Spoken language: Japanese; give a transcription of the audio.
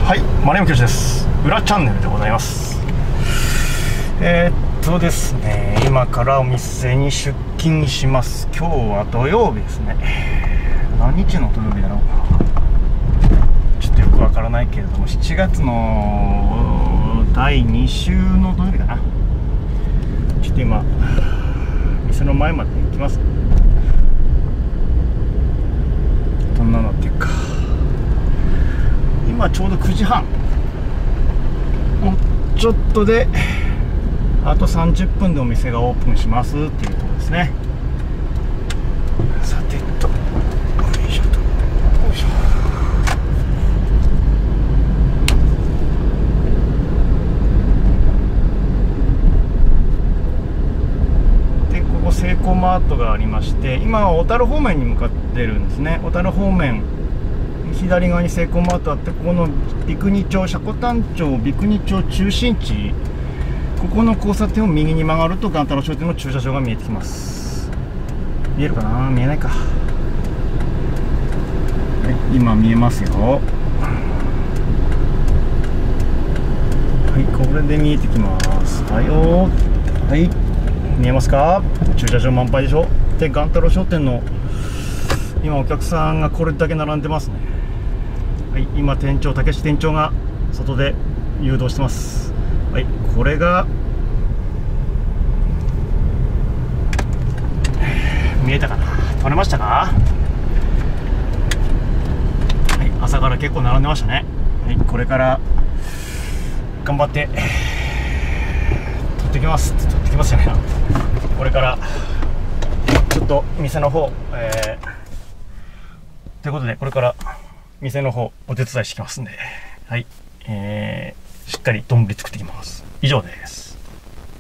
はい、丸山教授です。裏チャンネルでございます。ですね、今からお店に出勤します。今日は土曜日ですね。何日の土曜日だろう。ちょっとよくわからないけれども、7月の第2週の土曜日かな。ちょっと今、店の前まで行きます。どんなのっていうか。今ちょうど9時半、もうちょっとであと30分でお店がオープンしますっていうところですね。さてと、よいしょと、よいしょ。で、ここセイコーマートがありまして、今は小樽方面に向かってるんですね。小樽方面、左側にセイコーマートあって、ここの三国町、積丹町三国町中心地、ここの交差点を右に曲がると元太郎商店の駐車場が見えてきます。見えるかな、見えないか。はい、今見えますよ。はい、これで見えてきます。はいよ、はい、見えますか。駐車場満杯でしょ。で、元太郎商店の今お客さんがこれだけ並んでますね。はい、今店長、武志店長が外で誘導してます。はい、これが見えたかな、撮れましたか。はい、朝から結構並んでましたね。はい、これから頑張って撮ってきます。撮ってきますよね。これからちょっと店の方、ということでこれから店の方お手伝いしてきますんで、はい、しっかり丼作ってきます。以上です。